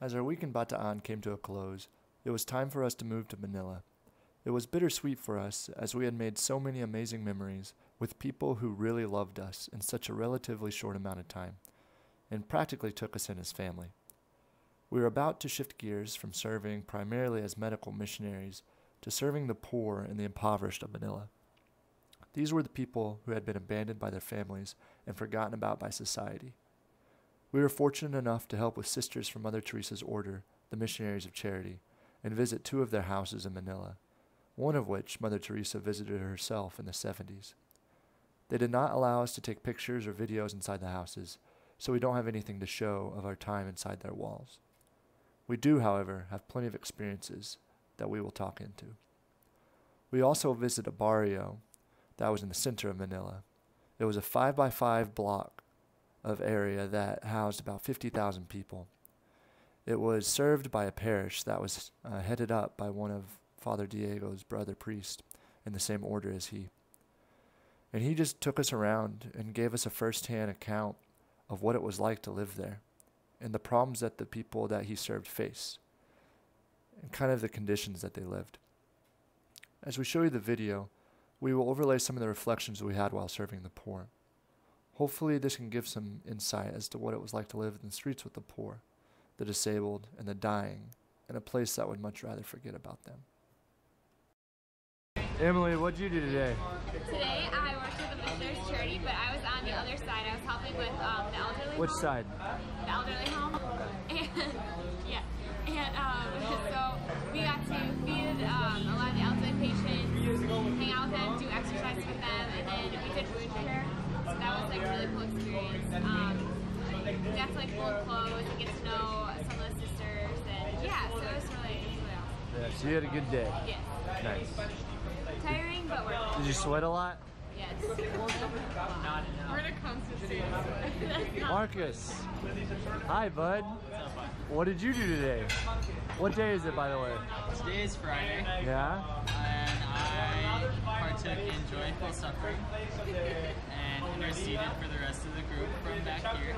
As our week in Bataan came to a close, it was time for us to move to Manila. It was bittersweet for us, as we had made so many amazing memories with people who really loved us in such a relatively short amount of time, and practically took us in as family. We were about to shift gears from serving primarily as medical missionaries to serving the poor and the impoverished of Manila. These were the people who had been abandoned by their families and forgotten about by society. We were fortunate enough to help with sisters from Mother Teresa's order, the Missionaries of Charity, and visit 2 of their houses in Manila, one of which Mother Teresa visited herself in the 70s. They did not allow us to take pictures or videos inside the houses, so we don't have anything to show of our time inside their walls. We do, however, have plenty of experiences that we will talk into. We also visited a barrio that was in the center of Manila. It was a 5x5 block of area that housed about 50,000 people. It was served by a parish that was headed up by one of Father Diego's brother priest in the same order as he. And he just took us around and gave us a first-hand account of what it was like to live there and the problems that the people that he served faced and kind of the conditions that they lived. As we show you the video, we will overlay some of the reflections we had while serving the poor. Hopefully this can give some insight as to what it was like to live in the streets with the poor, the disabled, and the dying, in a place that would much rather forget about them. Emily, what'd you do today? Today I worked with the Missionaries Charity, but I was on the other side. I was helping with the elderly Which home. side? The elderly home. And yeah. And so we got to feed a lot of the elderly patients, hang out with them, do exercises with them, and then we did wound care. So that was like a really cool experience. We got to like fold clothes and get to know some of the sisters, and yeah, so it was really awesome. Yeah, so you had a good day. Yes. Nice. Tiring, but worth it. Did you sweat a lot? Yes. We're in a constant state of sweat. Marcus. Hi, bud. What did you do today? What day is it, by the way? Today is Friday. Yeah? And I partook in joyful suffering and interceded for the rest of the group from back here.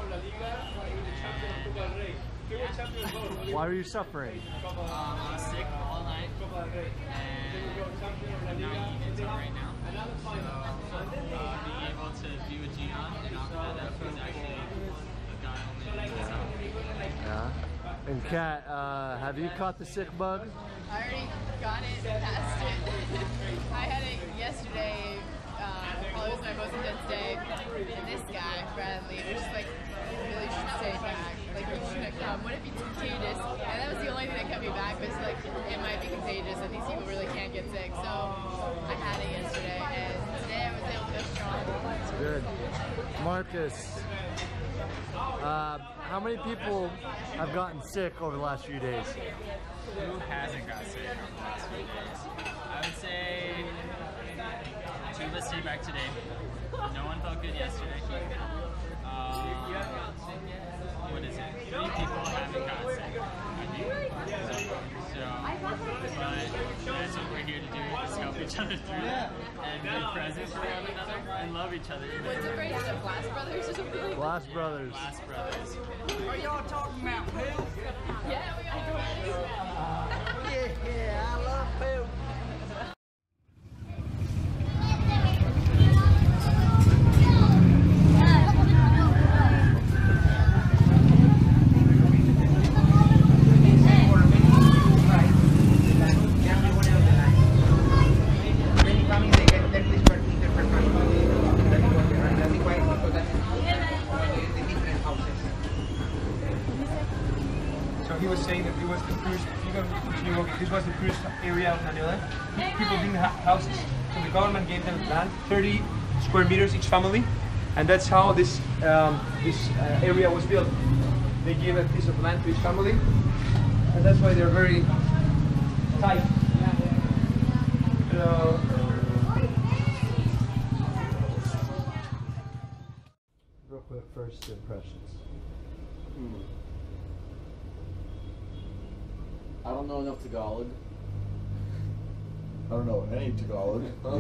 And yeah. Why were you suffering? I was sick all night and I'm not eating until right now. So being able to be with Gian and offer that was actually a God only. Yeah. And Kat, have you caught the sick bug? I already got it, passed it. I had it yesterday, while it was my most intense day. And this guy, Bradley, was just like, you really should stay back. Like, you shouldn't come. What if it's contagious? And that was the only thing that kept me back, was like, it might be contagious and these people really can't get sick. So I had it yesterday, and today I was able to go strong. That's good. Marcus, how many people have gotten sick over the last few days? Who hasn't got sick over the last few days? I would say 2 of us stayed back today. No one felt good yesterday. What is it? 3 people haven't got sick. I think. But that's what we're here to do, is help each other through that and be present for one another and love each other. What's the phrase? The Blast Brothers or something? Blast Brothers. Blast Brothers. Are y'all talking about poop? Yeah, we are. Yeah, I love poop. He was saying that it was the first, this was the first area of Manila. People didn't have houses, so the government gave them land, 30 square meters each family, and that's how this area was built. They gave a piece of land to each family, and that's why they're very tight. Real quick, first impressions. I don't know enough Tagalog. I don't know any Tagalog.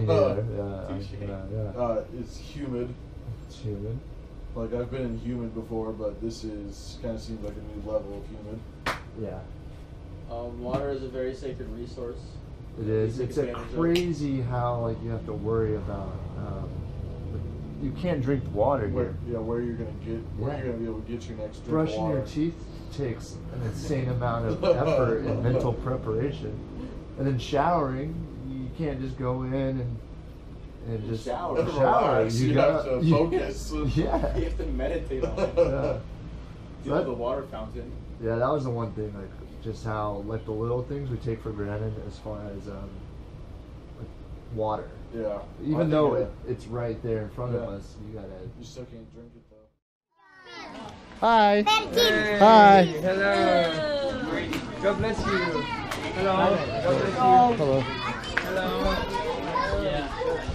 It's humid. It's humid. Like, I've been in humid before, but this is kind of seems like a new level of humid. Yeah. Water is a very sacred resource. It is. Take It's a advantage of. crazy how like you have to worry about. You can't drink water here. Where you're gonna get, where you're gonna be able to get your next drink Brushing of water. your teeth takes an insane amount of effort and mental preparation, and then showering, you can't just go in and just shower. You have to focus. Yeah. You have to meditate on it. Yeah. You know, the water fountain. Yeah, that was the one thing, like just how like the little things we take for granted as far as like water. Yeah. Even though it's right there in front of us, you gotta. You still can't drink it though. Hi. Hey. Hi. Hello. God bless you. Hello. God bless you. Hello. Hello. Yeah.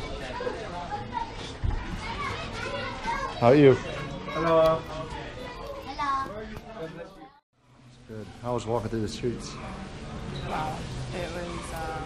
How are you? Hello. It's good. I was walking through the streets. Wow. It was,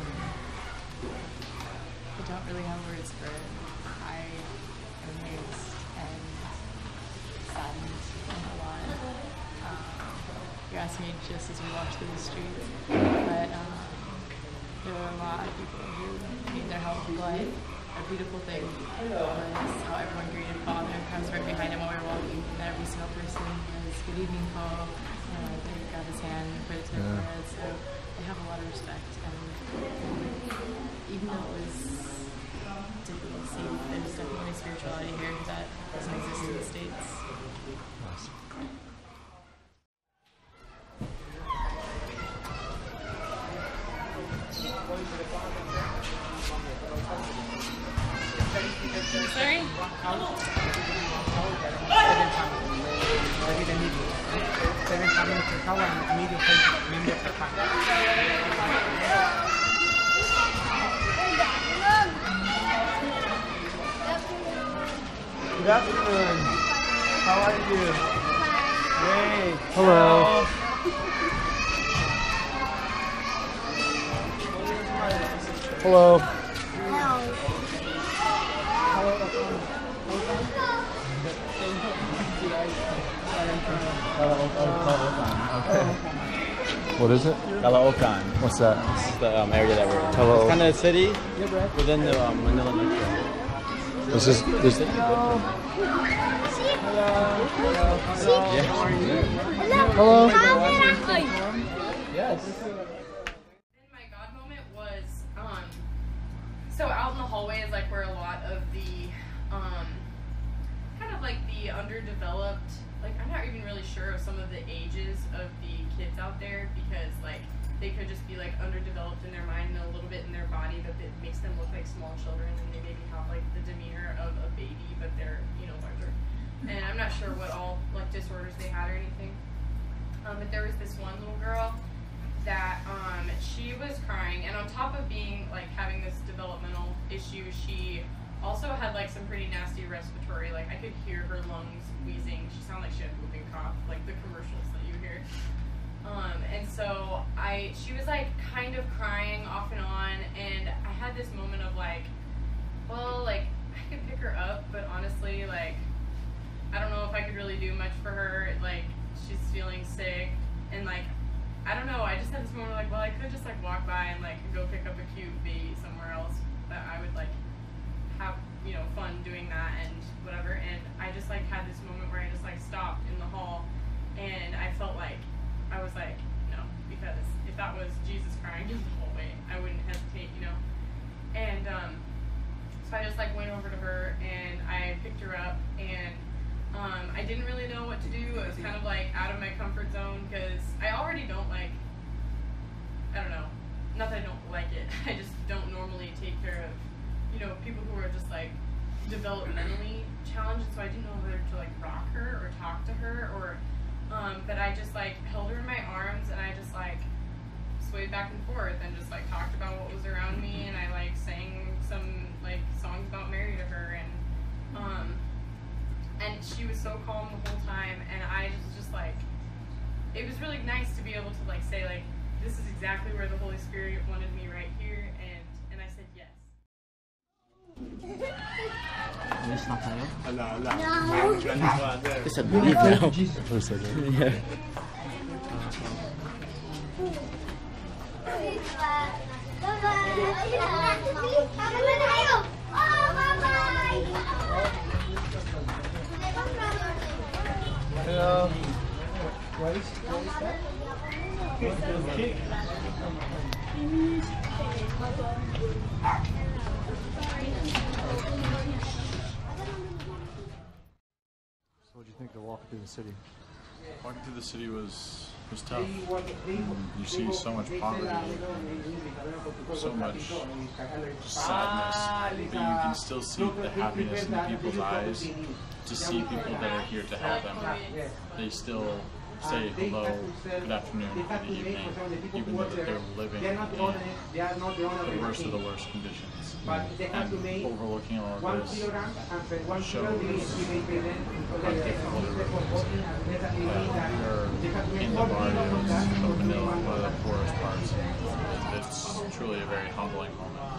I don't really have words for it. I am amazed and saddened a lot. You asked me just as we walked through the streets, but there were a lot of people who need their help with life. A beautiful thing was how everyone greeted Father. I was right behind him while we were walking, and every single person was "Good evening, Paul." They grabbed his hand, put it to their forehead, so they have a lot of respect. And even though it was difficult to see, there's definitely a spirituality here that doesn't exist in the States. Sorry? Good afternoon. How are you? Great. Hello. Hello. What is it? Caloocan. What's that? It's the area that we're in. Hello. It's kind of a city within the Manila metro. This is this. Hello. Hello. Yes. My God moment was, so out in the hallway is like where a lot of the, kind of like the underdeveloped, like I'm not even really sure of some of the ages of the kids out there because like they could just be like underdeveloped in their mind and a little bit in their body that it makes them look like small children and they maybe have like the demeanor of a baby but they're, you know, larger. And I'm not sure what all like disorders they had or anything. But there was this one little girl that she was crying, and on top of being like having this developmental issue, she also had like some pretty nasty respiratory, like I could hear her lungs wheezing. She sounded like she had whooping cough, like the commercials that you hear. And so she was like kind of crying off and on, and I had this moment of like, well, like I could pick her up, but honestly, like I don't know if I could really do much for her. Like she's feeling sick, and like I don't know. I just had this moment like, well, I could just like walk by and like go pick up a cute baby somewhere else that I would like have, you know, fun doing that and whatever. And I just like had this moment where I just like stopped in the hall, and I felt like I was like, no, because if that was Jesus crying in the hallway, I wouldn't hesitate, you know. And so I just like went over to her and I picked her up, and I didn't really know what to do. I was kind of like out of my comfort zone because I already don't like, I don't know, not that I don't like it, I just don't normally take care of, you know, people who are just like developmentally challenged, so I didn't know whether to like rock her or talk to her or, but I just like held her in my arms and I just like swayed back and forth and just like talked about what was around me, and I like sang some like songs about Mary to her, and she was so calm the whole time, and I was just like, it was really nice to be able to like say like, this is exactly where the Holy Spirit wanted me right here, and I said yes. Yes na tayo? No. It's a belief now. Who said that? Yeah. Hello. What is that? Cake. So what do you think of walking through the city? Walking through the city was tough. You see so much poverty, so much just sadness, but you can still see the happiness in the people's eyes to see people that are here to help them. They still say hello, good afternoon, good evening, even though they're living in the worst of the worst conditions. And overlooking all of this shows how difficult it really is. We're in the barrios of Manila, one of the poorest parts. It's truly a very humbling moment.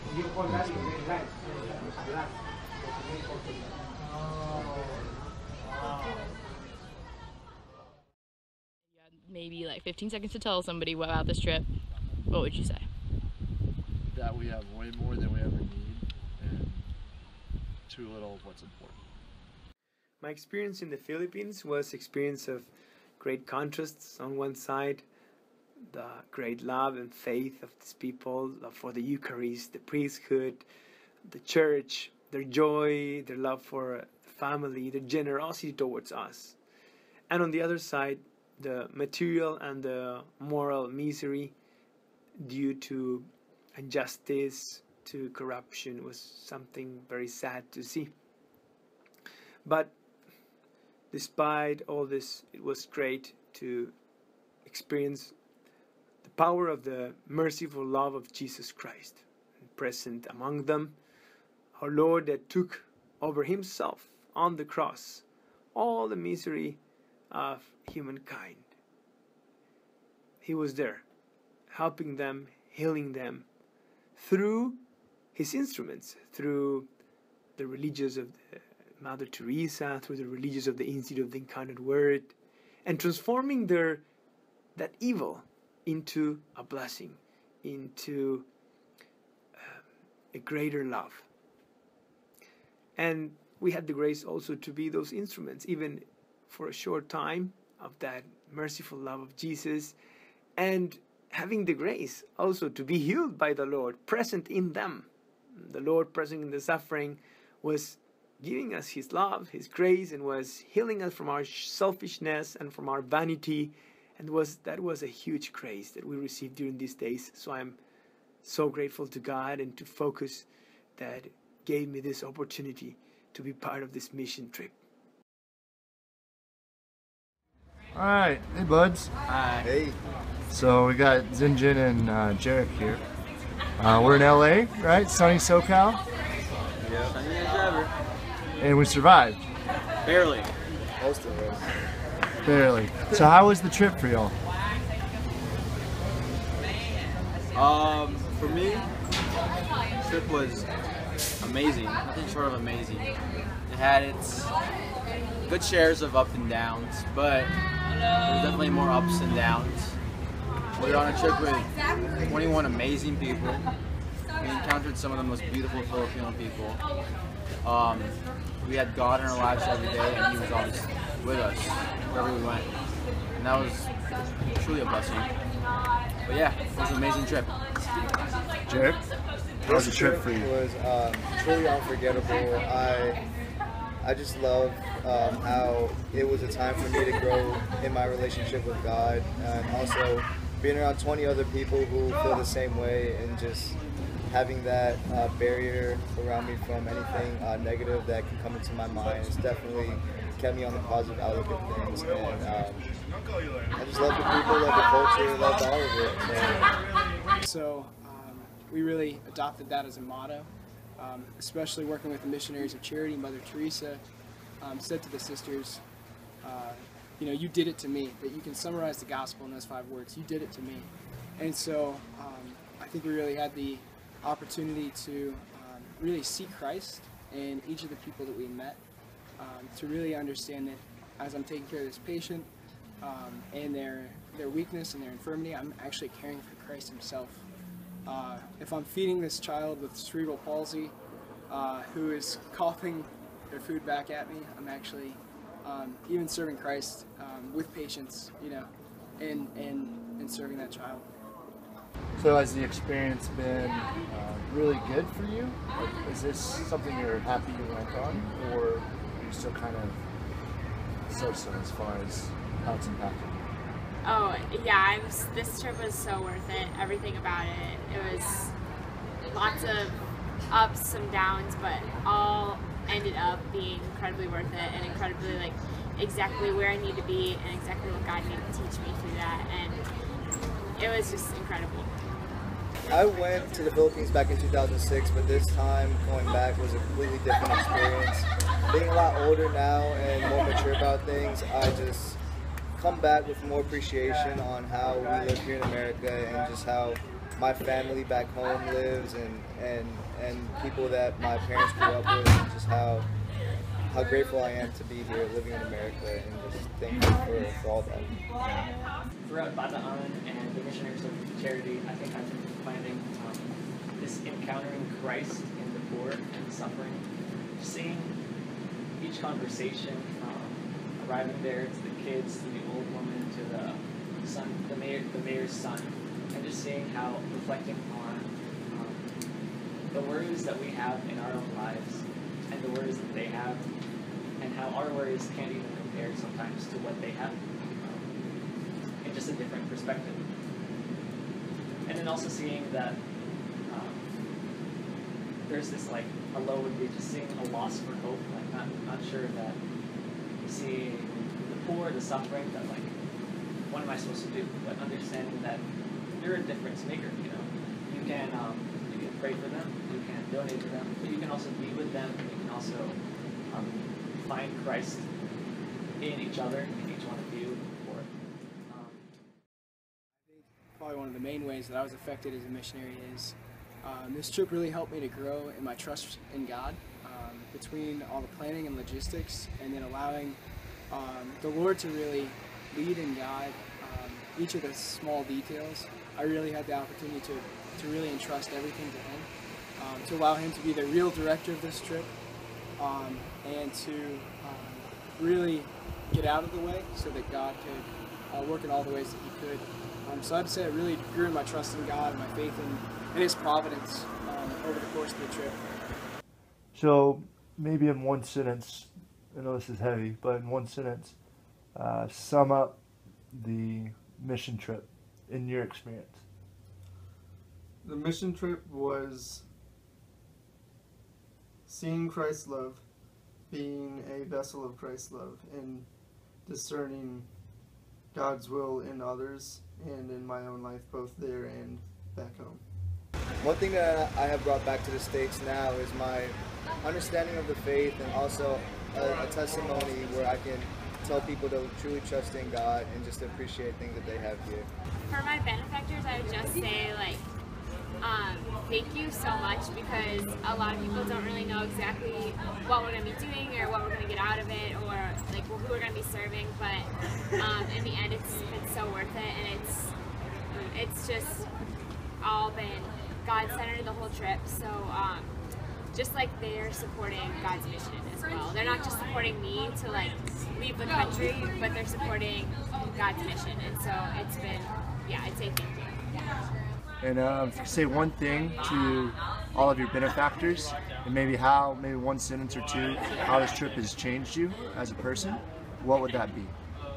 Maybe like 15 seconds to tell somebody about this trip, what would you say? That we have way more than we ever need and too little of what's important. My experience in the Philippines was experience of great contrasts. On one side, the great love and faith of these people, love for the Eucharist, the priesthood, the church, their joy, their love for the family, their generosity towards us. And on the other side, the material and the moral misery due to injustice, to corruption, was something very sad to see. But despite all this, it was great to experience the power of the merciful love of Jesus Christ present among them. Our Lord that took over himself on the cross all the misery of humankind. He was there, helping them, healing them through his instruments, through the religious of the Mother Teresa, through the religious of the Institute of the Incarnate Word, and transforming that evil into a blessing, into a greater love. And we had the grace also to be those instruments, even for a short time, of that merciful love of Jesus, and having the grace also to be healed by the Lord, present in them. The Lord present in the suffering was giving us his love, his grace, and was healing us from our selfishness and from our vanity. And that was a huge grace that we received during these days. So I'm so grateful to God and to Focus that gave me this opportunity to be part of this mission trip. All right, hey buds. Hi. Hey. So we got Zinjin and Jarek here. We're in LA, right? Sunny SoCal. Yeah. Sunny as ever. And we survived. Barely. Most of us. Barely. So how was the trip for y'all? For me, the trip was amazing. Nothing short of amazing. It had its good shares of ups and downs, but there's definitely more ups and downs. We were on a trip with 21 amazing people. We encountered some of the most beautiful Filipino people. We had God in our lives every day, and he was always with us wherever we went. And that was truly a blessing. But yeah, it was an amazing trip. Jared? How was the trip for you? It was truly unforgettable. I just love how it was a time for me to grow in my relationship with God, and also being around 20 other people who feel the same way, and just having that barrier around me from anything negative that can come into my mind. It's definitely kept me on the positive outlook of things, and I just love the people, love the culture, love all of it. So we really adopted that as a motto, especially working with the Missionaries of Charity. Mother Teresa said to the sisters, you know, you did it to me, that you can summarize the gospel in those 5 words, you did it to me. And so I think we really had the opportunity to really see Christ in each of the people that we met, to really understand that as I'm taking care of this patient and their their weakness and their infirmity, I'm actually caring for Christ himself. If I'm feeding this child with cerebral palsy who is coughing their food back at me, I'm actually even serving Christ with patience, you know, and serving that child. So has the experience been really good for you? Like, is this something you're happy you went on, or are you still kind of so-so as far as how it's impacted you? Oh yeah, this trip was so worth it. Everything about it. It was lots of ups, some downs, but all ended up being incredibly worth it and incredibly like exactly where I need to be and exactly what God needed to teach me through that, and it was just incredible. I went to the Philippines back in 2006, but this time going back was a completely different experience. Being a lot older now and more mature about things, I just come back with more appreciation on how we live here in America and just how my family back home lives and people that my parents grew up with, and just how grateful I am to be here living in America, and just thankful for all that. Throughout Bataan and the Missionaries of Charity, I think I've been finding this encountering Christ in the poor and the suffering, just seeing each conversation from arriving there to the kids, to the old woman, to the son, the mayor's son, and just seeing how reflecting on the worries that we have in our own lives and the worries that they have, and how our worries can't even compare sometimes to what they have. Just a different perspective. And then also seeing that there's this like a low would be just seeing a loss for hope, like not sure that you see the poor, the suffering, that like what am I supposed to do? But understanding that you're a difference maker, you know. You can pray for them, you can donate to them, but you can also be with them, and you can also find Christ in each other, in each one of you. Probably one of the main ways that I was affected as a missionary is this trip really helped me to grow in my trust in God, between all the planning and logistics, and then allowing the Lord to really lead and guide each of the small details. I really had the opportunity to really entrust everything to Him, to allow Him to be the real director of this trip, and to really get out of the way so that God could work in all the ways that He could. So I'd say it really grew in my trust in God and my faith in His providence over the course of the trip. So maybe in one sentence, I know this is heavy, but in one sentence, sum up the mission trip in your experience. The mission trip was seeing Christ's love, being a vessel of Christ's love, and discerning God's will in others and in my own life, both there and back home. One thing that I have brought back to the States now is my understanding of the faith, and also a testimony where I can tell people to truly trust in God and just appreciate things that they have here. For my benefactors, I would just say, like, thank you so much, because a lot of people don't really know exactly what we're going to be doing or what we're going to get out of it, or like who we're going to be serving, but in the end it's been so worth it, and it's just all been God-centered the whole trip. So just like they're supporting God's mission as well. They're not just supporting me to like leave the country, but they're supporting God's mission, and so it's been, yeah, I'd say thank you. And say one thing to all of your benefactors, and maybe one sentence or two, how this trip has changed you as a person. What would that be?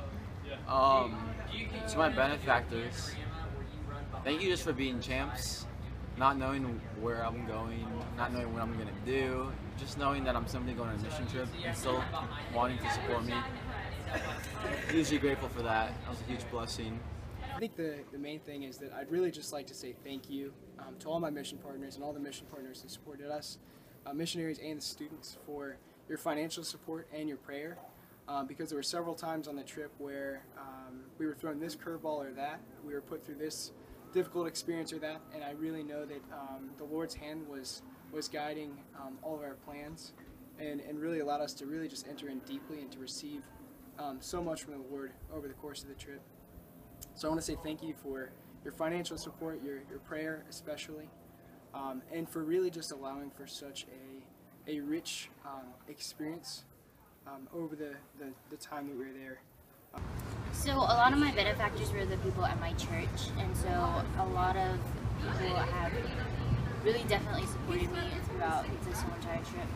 To my benefactors, thank you just for being champs, not knowing where I'm going, not knowing what I'm going to do, just knowing that I'm simply going on a mission trip and still wanting to support me. Hugely grateful for that. That was a huge blessing. I think the main thing is that I'd really just like to say thank you to all my mission partners and all the mission partners who supported us, missionaries and the students, for your financial support and your prayer, because there were several times on the trip where we were thrown this curveball or that, we were put through this difficult experience or that, and I really know that the Lord's hand was guiding all of our plans, and really allowed us to really just enter in deeply and to receive so much from the Lord over the course of the trip. So I want to say thank you for your financial support, your prayer especially, and for really just allowing for such a rich experience over the time that we were there. So a lot of my benefactors were the people at my church, and so a lot of people have really definitely supported me throughout this whole entire trip.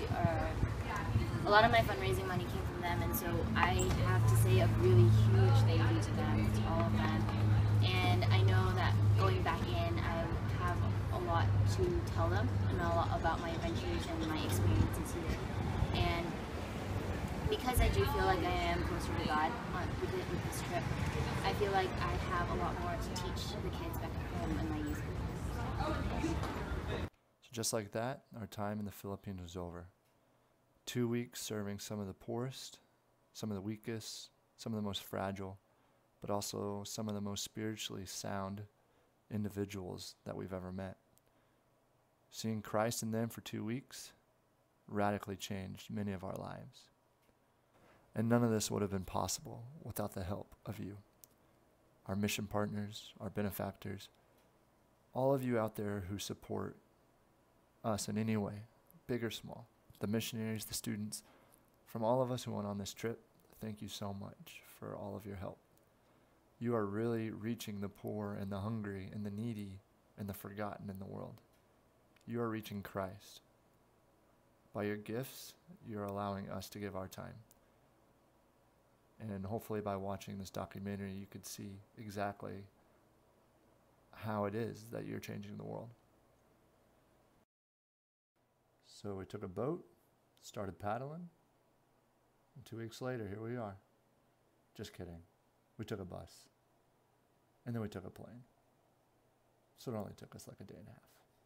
A lot of my fundraising money came from them, and so I have to say a really huge thank you to them, to all of them. And I know that going back in, I have a lot to tell them and a lot about my adventures and my experiences here. And because I do feel like I am closer to God with this trip, I feel like I have a lot more to teach the kids back at home in my youth group. So just like that, our time in the Philippines was over. 2 weeks serving some of the poorest, some of the weakest, some of the most fragile, but also some of the most spiritually sound individuals that we've ever met. Seeing Christ in them for 2 weeks radically changed many of our lives. And none of this would have been possible without the help of you, our mission partners, our benefactors, all of you out there who support us in any way, big or small, the missionaries, the students, from all of us who went on this trip, thank you so much for all of your help. You are really reaching the poor and the hungry and the needy and the forgotten in the world. You are reaching Christ. By your gifts, you're allowing us to give our time. And hopefully by watching this documentary, you could see exactly how it is that you're changing the world. So we took a boat, started paddling, and 2 weeks later, here we are. Just kidding. We took a bus, and then we took a plane. So it only took us like a day and a half.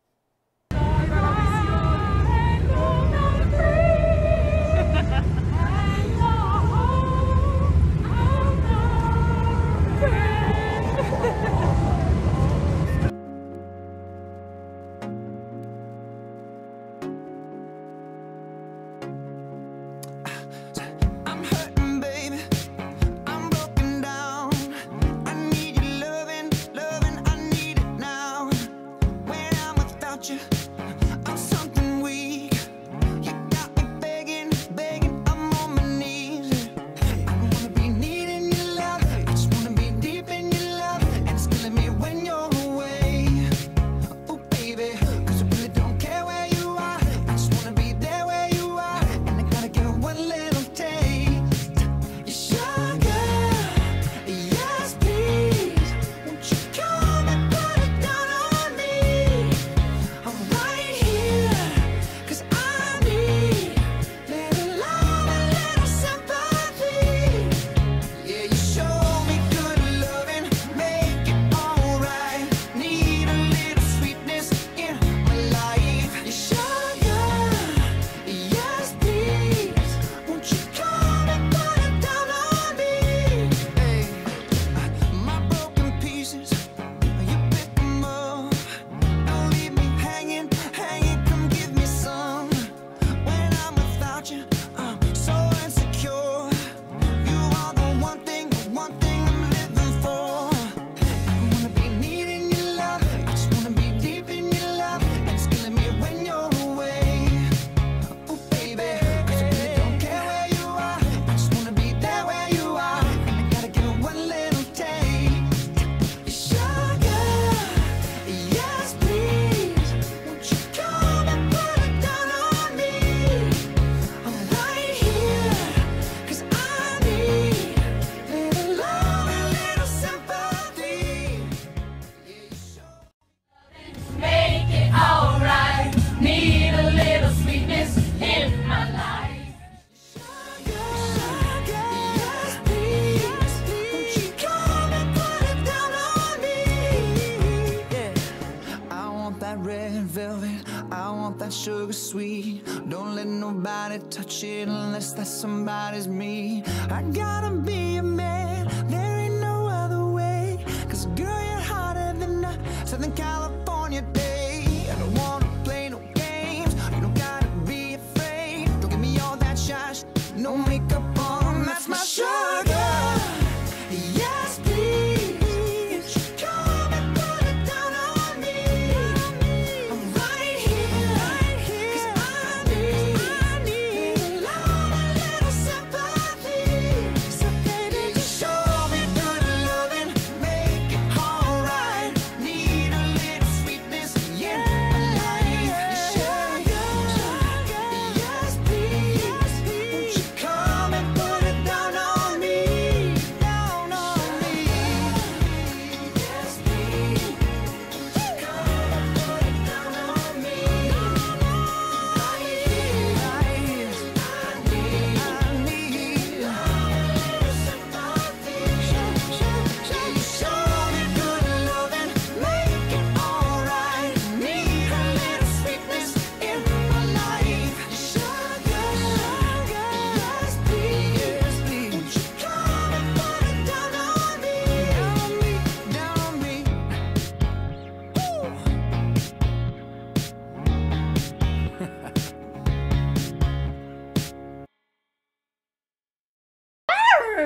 Sugar sweet, don't let nobody touch it unless that somebody's me. I gotta be a man, there ain't no other way. Cause girl, you're hotter than a Southern California day. I don't wanna play no games, you don't gotta be afraid. Don't give me all that shy, no makeup on, that's my sugar. Yes, please.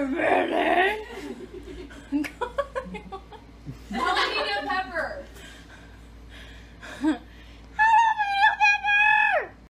really